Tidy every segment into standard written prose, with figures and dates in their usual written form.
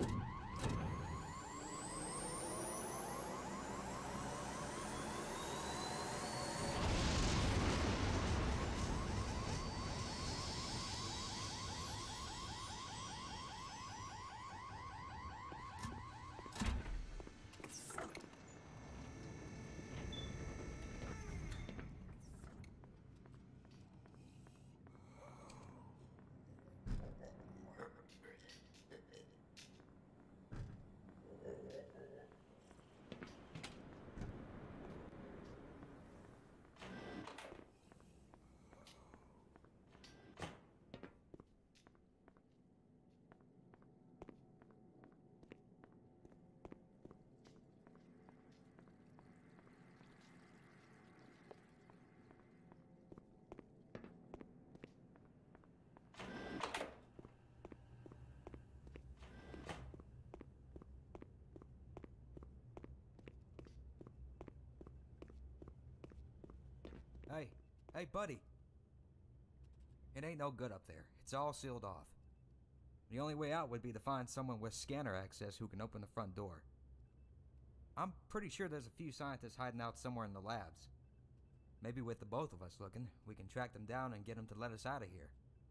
Hey, buddy. It ain't no good up there. It's all sealed off. The only way out would be to find someone with scanner access who can open the front door. I'm pretty sure there's a few scientists hiding out somewhere in the labs. Maybe with the both of us looking, we can track them down and get them to let us out of here.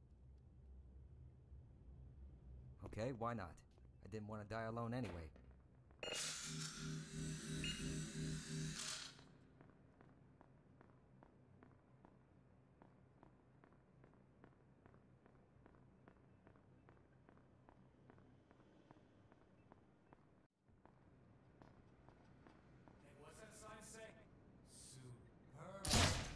Okay, why not? I didn't want to die alone anyway. What's that sign say? Superb.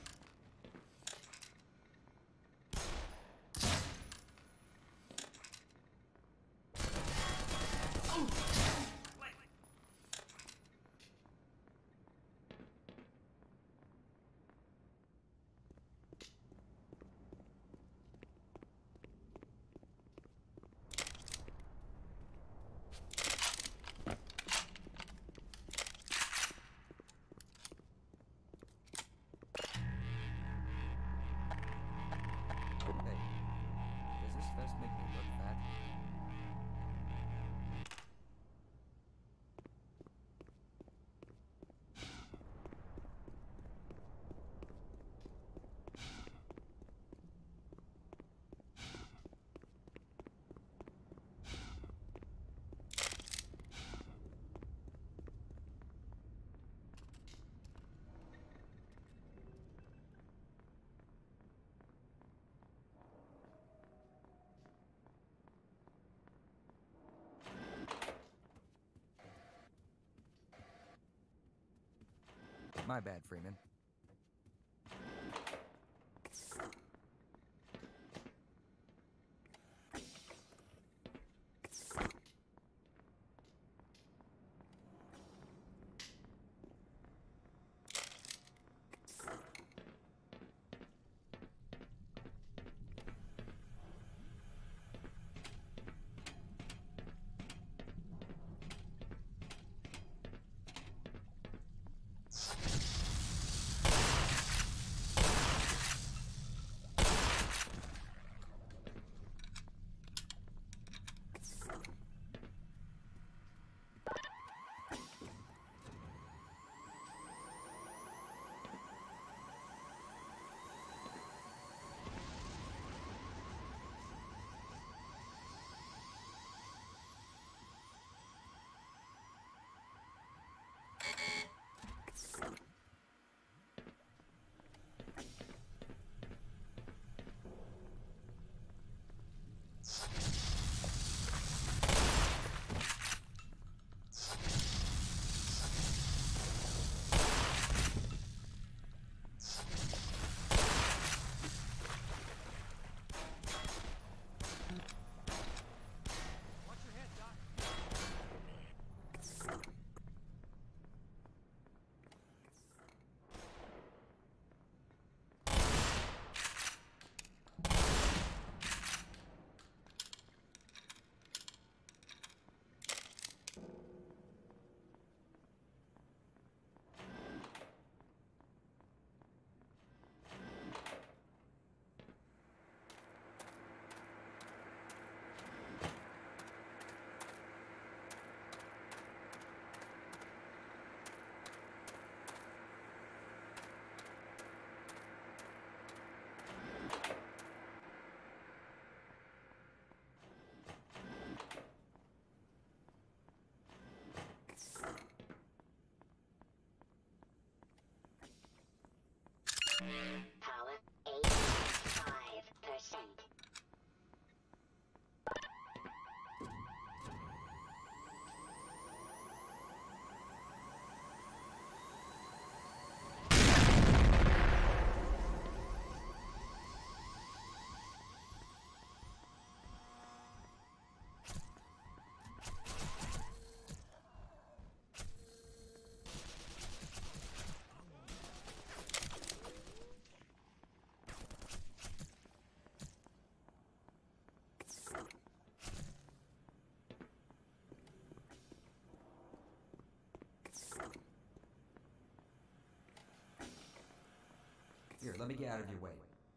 My bad, Freeman. Power 85%. Here, let me get out of your way.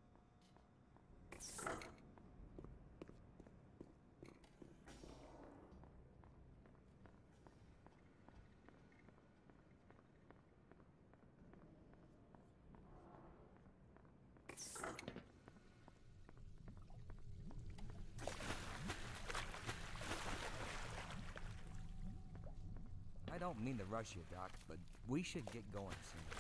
I don't mean to rush you, Doc, but we should get going soon.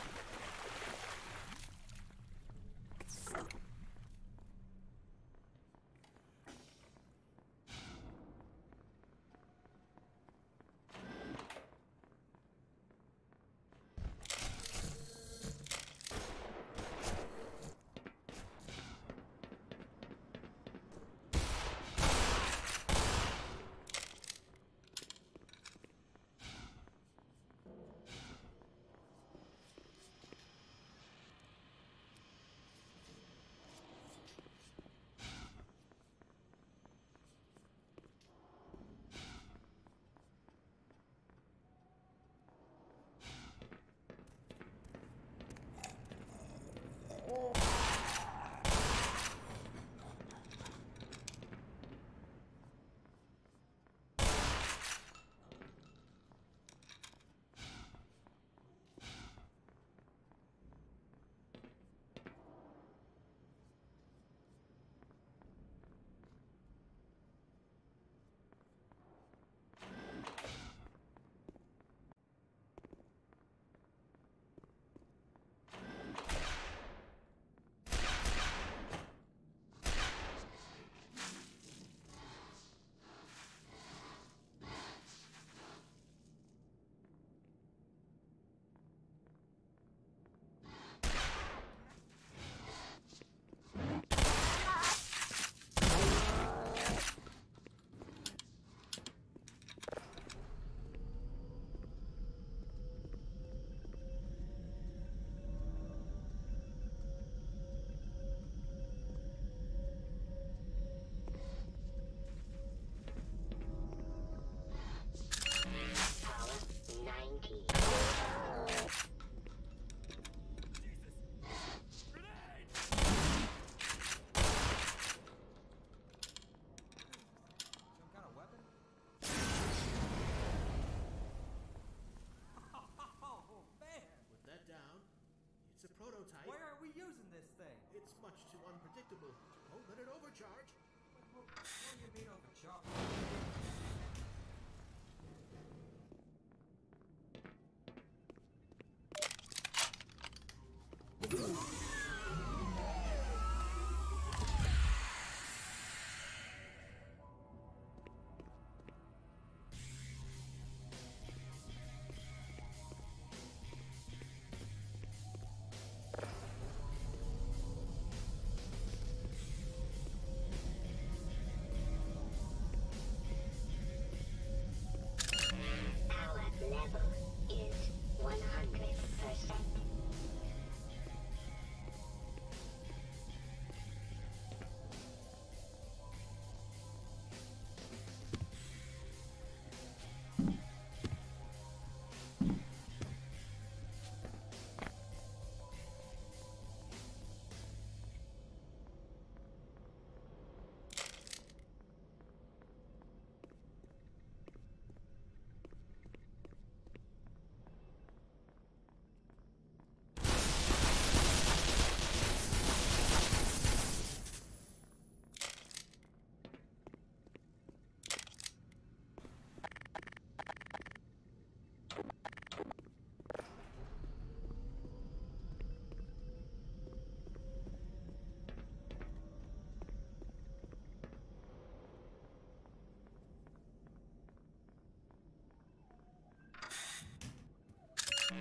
prototype. Why aren't we using this thing? It's much too unpredictable. Won't let it overcharge. What do you mean overcharge?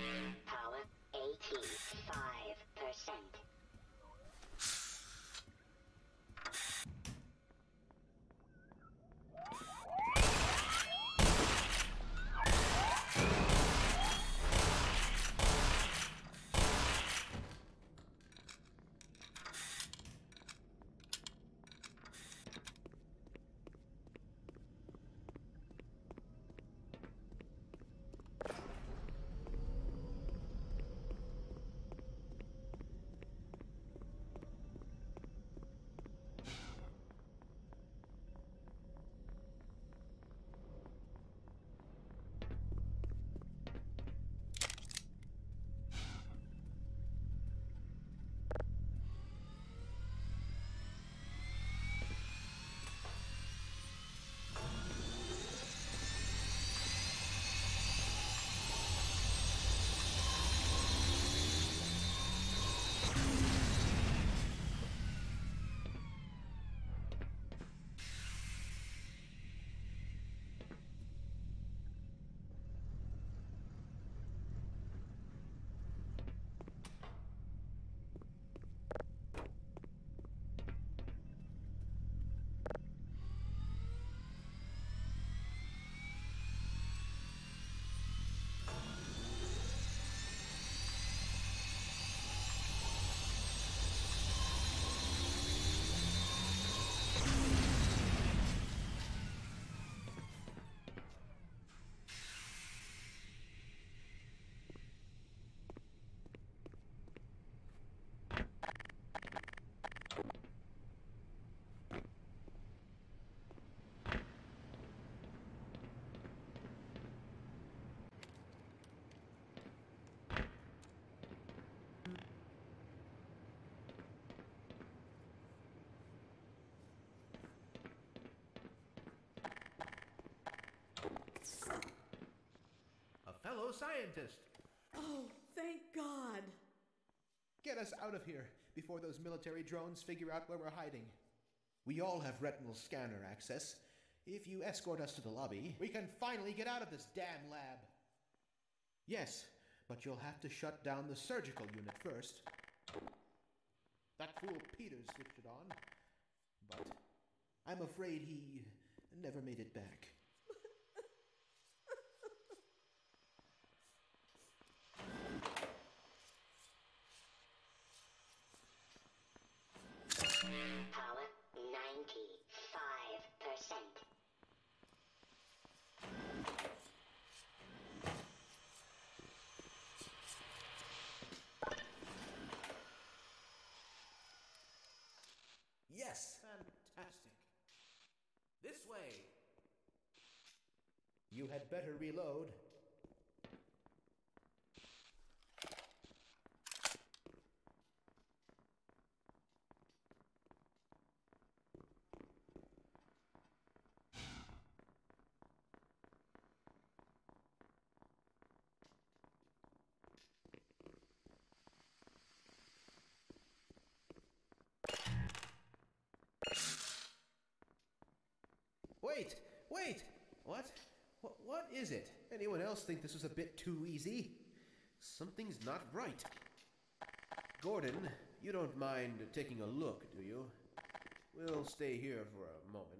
Power 85%. A fellow scientist. Oh, thank God. Get us out of here before those military drones figure out where we're hiding. We all have retinal scanner access. If you escort us to the lobby, we can finally get out of this damn lab. Yes, but you'll have to shut down the surgical unit first. That fool Peters switched it on, but I'm afraid he never made it back. Power 95%. Yes! Fantastic. This way. You had better reload. Wait! Wait! What is it? Anyone else think this was a bit too easy? Something's not right. Gordon, you don't mind taking a look, do you? We'll stay here for a moment.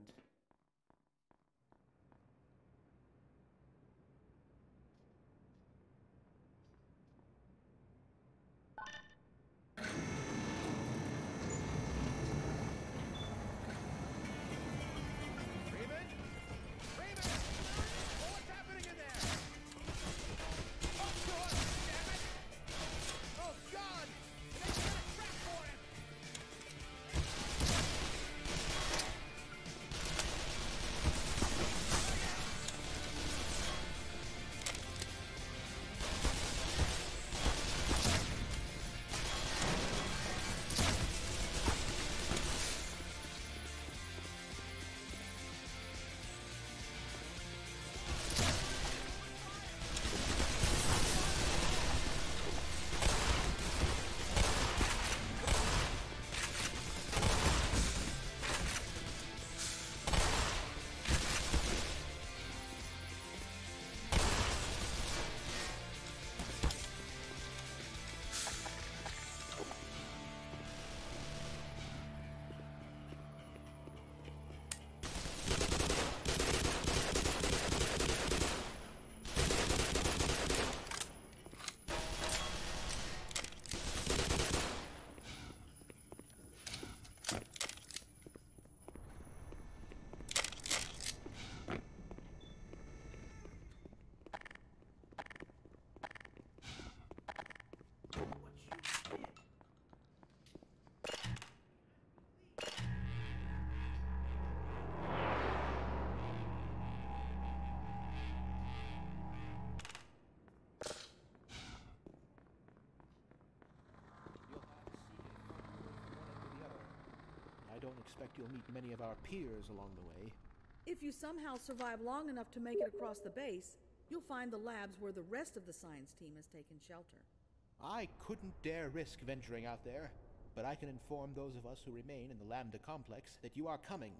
don't expect you'll meet many of our peers along the way. If you somehow survive long enough to make it across the base, you'll find the labs where the rest of the science team has taken shelter. I couldn't dare risk venturing out there, but I can inform those of us who remain in the Lambda complex that you are coming.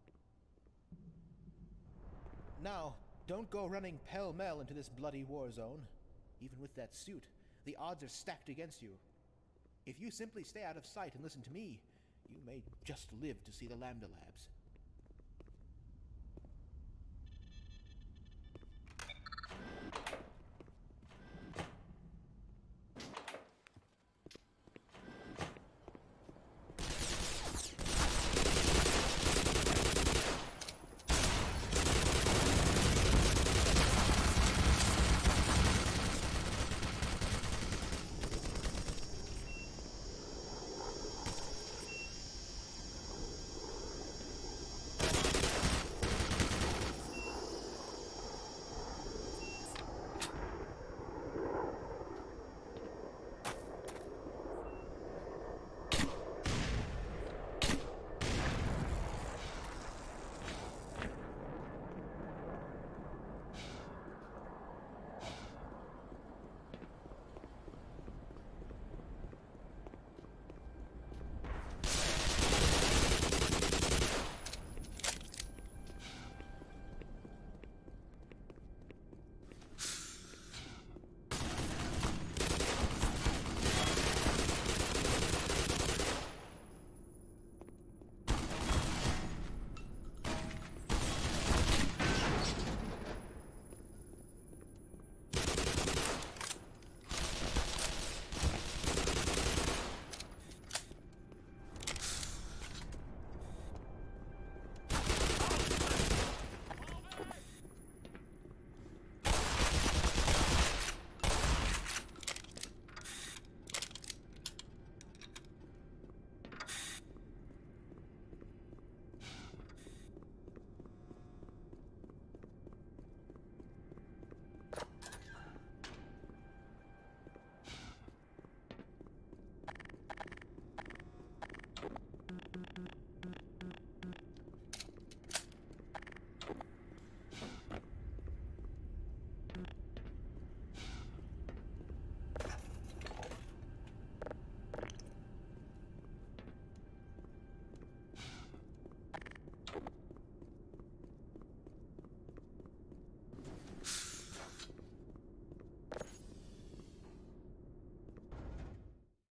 Now, don't go running pell-mell into this bloody war zone. Even with that suit, the odds are stacked against you. If you simply stay out of sight and listen to me, you may just live to see the Lambda labs.